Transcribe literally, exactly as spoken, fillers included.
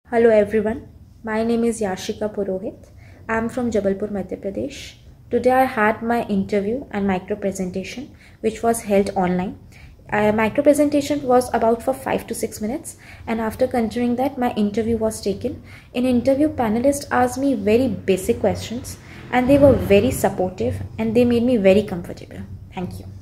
Hello everyone, my name is Yashika Purohit. I am from Jabalpur, Madhya Pradesh. Today I had my interview and micro presentation which was held online. Uh, micro presentation was about for five to six minutes, and after considering that my interview was taken. In interview, panelists asked me very basic questions and they were very supportive and they made me very comfortable. Thank you.